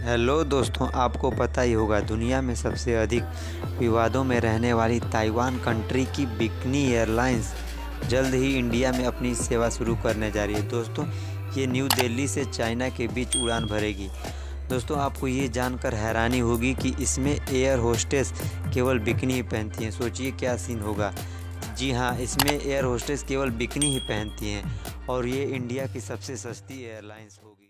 Hello दोस्तों, आपको पता ही होगा दुनिया में सबसे अधिक विवादों में रहने वाली ताइवान कंट्री की बिकनी एयरलाइंस जल्द ही इंडिया में अपनी सेवा शुरू करने जा रही है। दोस्तों, ये न्यू दिल्ली से चाइना के बीच उड़ान भरेगी। दोस्तों, आपको ये जानकर हैरानी होगी कि इसमें एयर होस्टेस केवल बिकनी ही पहनती हैं। सोचिए क्या सीन होगा। जी हाँ, इसमें एयर होस्टेस केवल बिकनी ही पहनती हैं और ये इंडिया की सबसे सस्ती एयरलाइंस होगी।